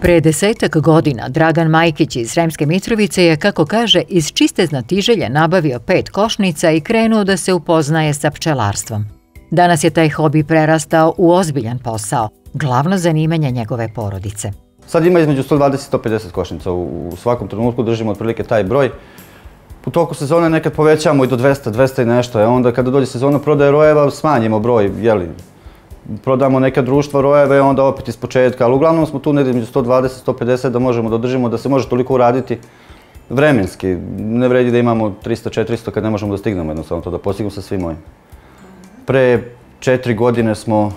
Pre 10-ak godina Dragan Majkić iz Sremske Mitrovice je, kako kaže, iz čiste znatiželje nabavio 5 košnica i krenuo da se upoznaje sa pčelarstvom. Danas je taj hobi prerastao u ozbiljan posao, glavno zanimanje njegove porodice. Sad ima između 120 i 150 košnica. U svakom trenutku držimo otprilike taj broj. U toku sezone nekad povećamo i do 200, 200 i nešto. Onda kada dođe sezona prodaje rojeva, smanjimo broj, prodamo neka društva rojeve, onda opet iz početka, ali uglavnom smo tu negdje između 120 i 150 da možemo da održimo, da se može toliko uraditi vremenski. Ne vredi da imamo 300-400 kad ne možemo da stignemo jednostavno to, da postignemo sa svim mojim. Pre 4 godine smo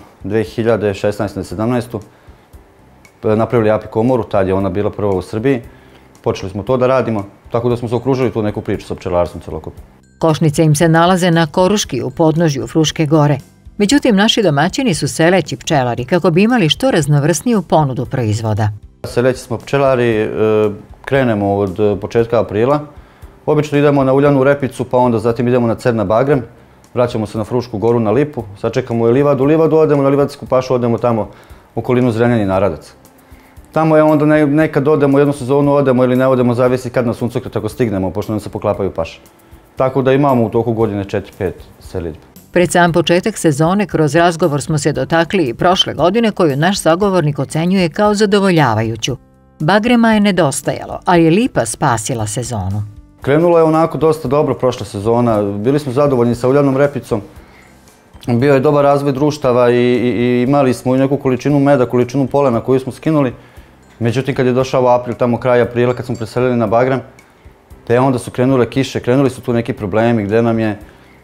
2016-17 napravili API komoru, tad je ona bila prva u Srbiji. Počeli smo to da radimo, tako da smo se okružili tu neku priču sa pčelarstvom celokupno. Košnice im se nalaze na Koruški u podnožju Fruške gore. Međutim, naši domaćini su seleći pčelari kako bi imali što raznovrsniju ponudu proizvoda. Seleći smo pčelari, krenemo od početka aprila. Obično idemo na uljanu repicu, pa onda zatim idemo na Cer na Bagrem. Vraćamo se na Frušku goru na Lipu, sačekamo i livadu, odemo na Livadsku pašu, odemo tamo u okolinu Zrenjanin na Radac. Tamo je onda nekad odemo, jednu sezonu odemo ili ne odemo, zavisi kad na suncokret ako stignemo, pošto nam se poklapaju paše. Tako da imamo u toku godine 4-5 selidbe. Pred sam početak sezone kroz razgovor smo se dotakli i prošle godine koju naš sagovornik ocenjuje kao zadovoljavajuću. Bagrema je nedostajalo, ali je Lipa spasila sezonu. Krenulo je onako dosta dobro prošla sezona, bili smo zadovoljni sa uljanom repicom. Bio je dobar razvoj društava i imali smo i neku količinu meda, količinu polena koju smo skinuli. Međutim, kad je došao april, tamo kraj aprila, kad smo preselili na Bagrem, te onda su krenule kiše, krenuli su tu neki problemi gde nam je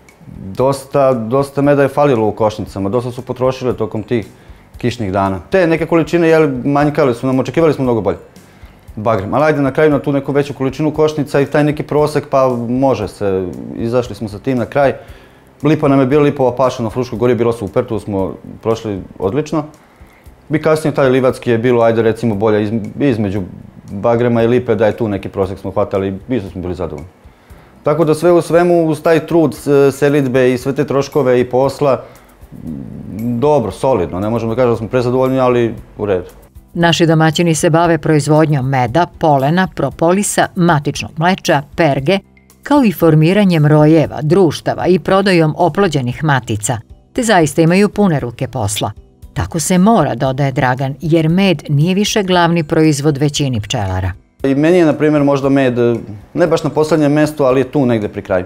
dosta meda je falilo u košnicama, dosta su potrošile tokom tih kišnih dana. Te neke količine manjkale su nam, očekivali smo mnogo bolje Bagrem. Ali ajde na kraju na tu neku veću količinu košnica i taj neki prosek, pa može se, izašli smo sa tim na kraj. Lipa nam je bila Lipova paša na Fruškoj gori, bilo super, tu smo prošli odlično. I kasnije taj Livadski je bilo, ajde recimo bolje između Bagrema i Lipe, da je tu neki prosek smo hvatali i isto smo bili zadovoljni. Tako da sve u svemu, uz taj trud selidbe i sve te troškove i posla, dobro, solidno, ne možemo da kažemo da smo prezadovoljni, ali u redu. Naši domaćini se bave proizvodnjom meda, polena, propolisa, matičnog mleča, perge, kao i formiranjem rojeva, društava i prodajom oplođenih matica, te zaista imaju pune ruke posla. Tako se mora, dodaje Dragan, jer med nije više glavni proizvod većini pčelara. I meni je, na primjer, možda med, ne baš na poslednjem mestu, ali je tu negde pri kraju.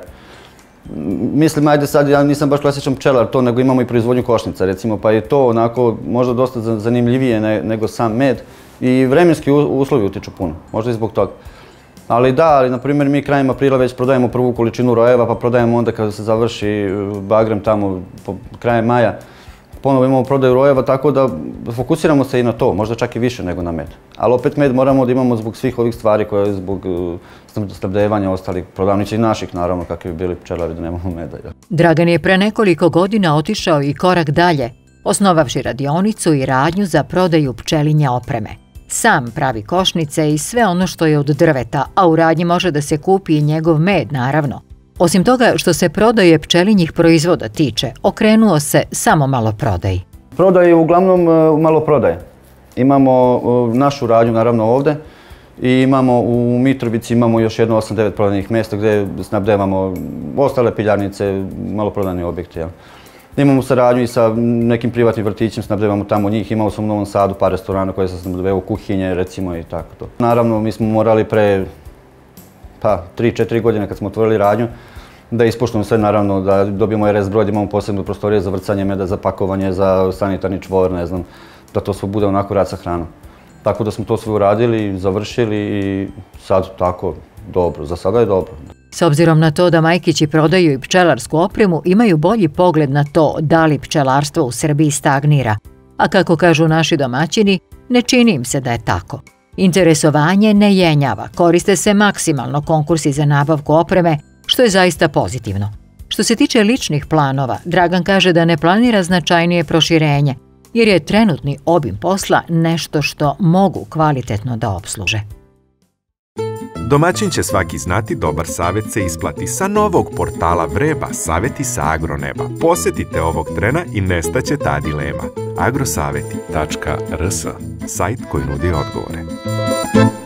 Mislim, ajde sad, ja nisam baš klasičan pčelar to, nego imamo i proizvodnju košnica, recimo, pa je to onako možda dosta zanimljivije nego sam med. I vremenski uslovi utiču puno, možda i zbog toga. Ali da, ali na primjer mi krajem aprila već prodajemo prvu količinu rojeva, pa prodajemo onda kada se završi Bagrem tamo krajem maja. Ponovo imamo prodaju rojeva, tako da fokusiramo se i na to, možda čak i više nego na med. Ali opet med moramo da imamo zbog svih ovih stvari koje zbog snabdevanja ostalih prodavnića i naših, naravno, kakvi bi bili pčelari da nemamo meda. Dragan je pre nekoliko godina otišao i korak dalje, osnovavši radionicu i radnju za prodaju pčelinje opreme. Sam pravi košnice i sve ono što je od drveta, a u radnji može da se kupi i njegov med, naravno. Osim toga što se prodaje pčelinjih proizvoda tiče, okrenuo se samo maloprodaji. Prodaje je uglavnom maloprodaje. Imamo našu radnju naravno ovde i imamo u Mitrovici imamo još jedno 8-9 prodajnih mjesta gde snabdevamo ostale piljarnice, maloprodajni objekti. Imamo saradnju i sa nekim privatnim vrtićem, snabdevamo tamo njih, imamo sam u Novom Sadu par restorana koje se snabdevaju, kuhinje recimo i tako to. Naravno, mi smo morali pre 3-4 godine kad smo otvorili radnju, da ispoštujemo sve, naravno, da dobijemo RS broj, da imamo posebnu prostoriju za vrcanje meda, za pakovanje, za sanitarni čvor, ne znam, da to sve bude onako rad sa hranom. Tako da smo to sve uradili, završili i sad tako dobro, za sada je dobro. S obzirom na to da Majkići prodaju i pčelarsku opremu, imaju bolji pogled na to da li pčelarstvo u Srbiji stagnira. A kako kažu naši domaćini, ne čini im se da je tako. Interesovanje ne jenjava, koriste se maksimalno konkursi za nabavku opreme, što je zaista pozitivno. Što se tiče ličnih planova, Dragan kaže da ne planira značajnije proširenje, jer je trenutni obim posla nešto što mogu kvalitetno da opsluže. Domaćin će svaki znati, dobar savjet se isplati. Sa novog portala Vreba, savjeti sa agroneba. Posjetite ovog trena i nestaće ta dilema. agrosaveti.rs, sajt koji nudi odgovore.